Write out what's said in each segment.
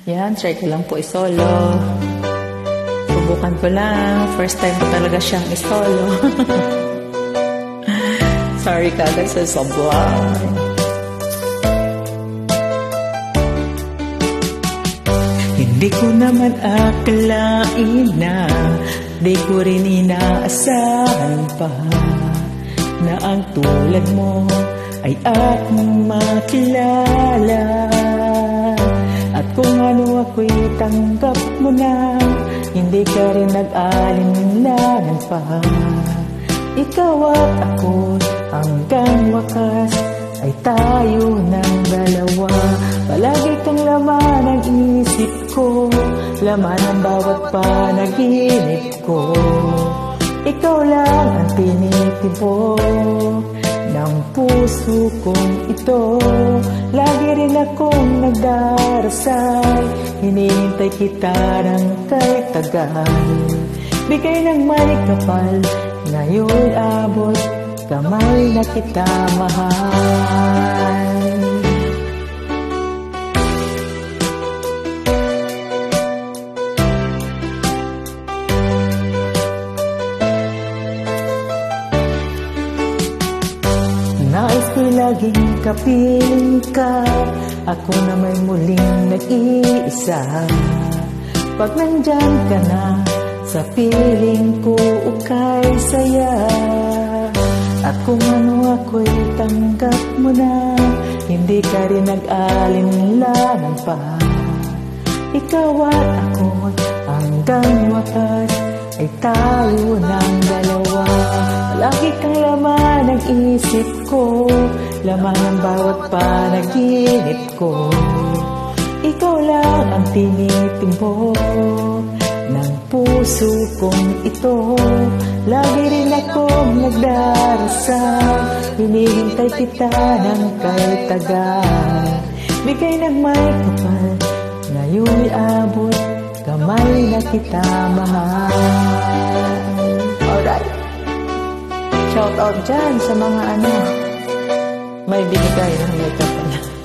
Yan, try ko lang po isolo. Subukan ko lang. First time ko talaga siyang isolo. Sorry kagad sa sobrang. Hindi ko naman akalain na di ko rin inaasahan pa na ang tulad mo ay aking makilala. At kung ano ako'y tanggap mo na, hindi ka rin nag-alinlangan pa. Ikaw at ako hanggang wakas ay tayo ng dalawa. Palagi kang laman ng isip ko, laman ng bawat panaginip ko. Ikaw lang ang tinitibok ng puso kong ito. Lagi rin akong nagdarasal, hinihintay kita ng kay tagal. Bigay ng may kapal, ngayon abot, kamay na kita mahal. Nais ko'y laging kapiling ka, ako na may muling nag-iisa. Pag nandyan ka na, sa piling ko ukay saya. At kung ano ako'y tanggap mo na, hindi ka rin nag-alinlangan pa. Ikaw at ako hanggang wakas ay tayo ng dalawa. Palagi kang laman ng isip ko, laman ng bawat panaginip ko. Ikaw lang ang tinitimbok ng puso kong ito. Lagi rin akong nagdarasal, hinihintay kita ng kay tagal. Bigay ng may kapal, ngayon'y abot, kamay na kita mahal. Alright, shout out dyan sa mga may binigay ng may kapal.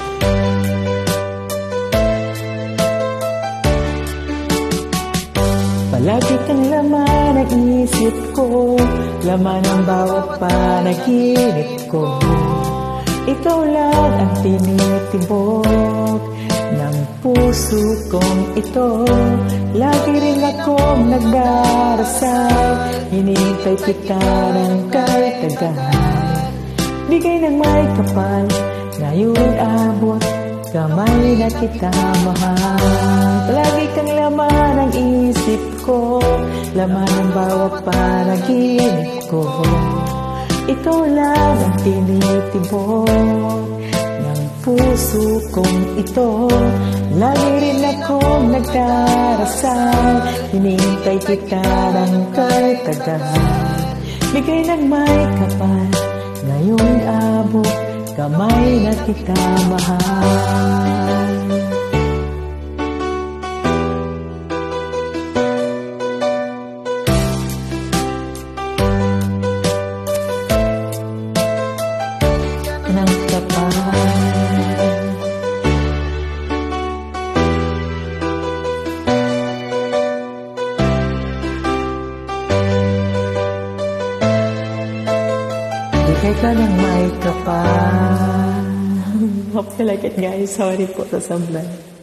Palagi kang laman ng isip ko, laman ng bawat panaginip ko. Ikaw lang ang tinitibok ng puso kong ito. Lagi rin akong nagdarasal, hinihintay kita ng kay tagal. Bigay ng may kapal, ngayon abot, kamay na kita mahal. Palagi kang laman ng isip ko, laman ng bawat panaginip ko. Ikaw lang ang tinitibok ng puso kong ito. Lagi rin akong nagdarasal, hinihintay kita ng kay tagal. Bigay ng may kapal, ngayon abot, kamay na kita mahal. Ng kapal. Bigay ka ng may kapal. Hope you like it, guys. Sorry po sa sablay.